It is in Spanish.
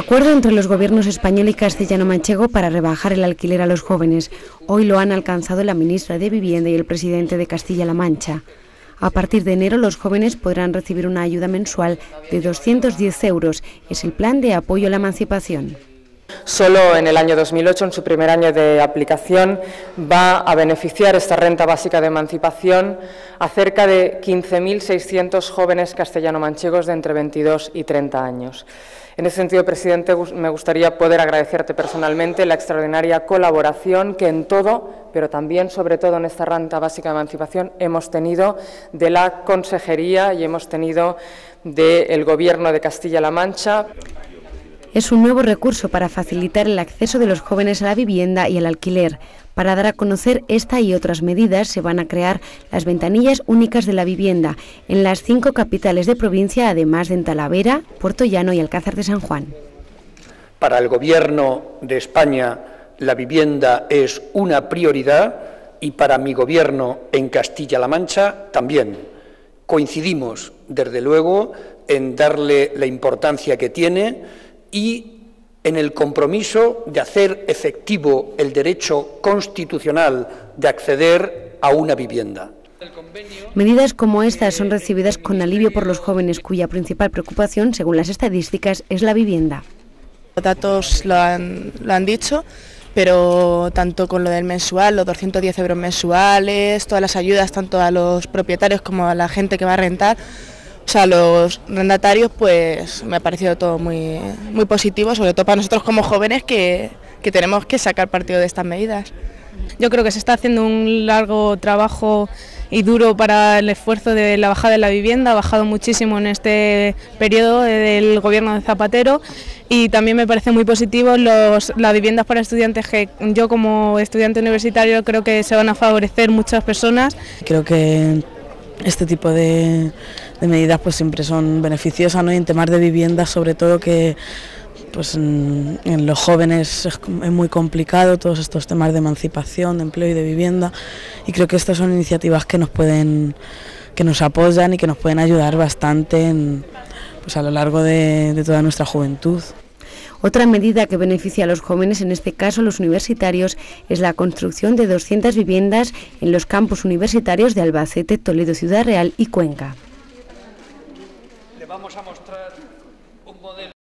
Acuerdo entre los gobiernos español y castellano-manchego para rebajar el alquiler a los jóvenes. Hoy lo han alcanzado la ministra de Vivienda y el presidente de Castilla-La Mancha. A partir de enero los jóvenes podrán recibir una ayuda mensual de 210 euros. Es el plan de apoyo a la emancipación. Solo en el año 2008, en su primer año de aplicación, va a beneficiar esta renta básica de emancipación a cerca de 15.600 jóvenes castellano-manchegos de entre 22 y 30 años. En ese sentido, presidente, me gustaría poder agradecerte personalmente la extraordinaria colaboración que en todo, pero también, sobre todo, en esta renta básica de emancipación hemos tenido de la Consejería y hemos tenido del Gobierno de Castilla-La Mancha. Es un nuevo recurso para facilitar el acceso de los jóvenes a la vivienda y al alquiler. Para dar a conocer esta y otras medidas se van a crear las ventanillas únicas de la vivienda en las 5 capitales de provincia, además de en Talavera, Puerto Llano y Alcázar de San Juan. Para el Gobierno de España la vivienda es una prioridad y para mi Gobierno en Castilla-La Mancha también. Coincidimos, desde luego, en darle la importancia que tiene y en el compromiso de hacer efectivo el derecho constitucional de acceder a una vivienda. Medidas como estas son recibidas con alivio por los jóvenes, cuya principal preocupación, según las estadísticas, es la vivienda. Los datos lo han dicho, pero tanto con lo del mensual, los 210 euros mensuales, todas las ayudas, tanto a los propietarios como a la gente que va a rentar, o sea, los rendatarios, pues me ha parecido todo muy positivo, sobre todo para nosotros como jóvenes que tenemos que sacar partido de estas medidas. Yo creo que se está haciendo un largo trabajo y duro para el esfuerzo de la bajada de la vivienda, ha bajado muchísimo en este periodo del gobierno de Zapatero y también me parece muy positivo las viviendas para estudiantes, que yo como estudiante universitario creo que se van a favorecer muchas personas. Creo que este tipo de medidas pues siempre son beneficiosas, ¿no? Y en temas de vivienda, sobre todo, que pues en los jóvenes es muy complicado todos estos temas de emancipación, de empleo y de vivienda, y creo que estas son iniciativas que nos apoyan y que nos pueden ayudar bastante pues a lo largo de toda nuestra juventud. Otra medida que beneficia a los jóvenes, en este caso los universitarios, es la construcción de 200 viviendas en los campus universitarios de Albacete, Toledo, Ciudad Real y Cuenca. Le vamos a mostrar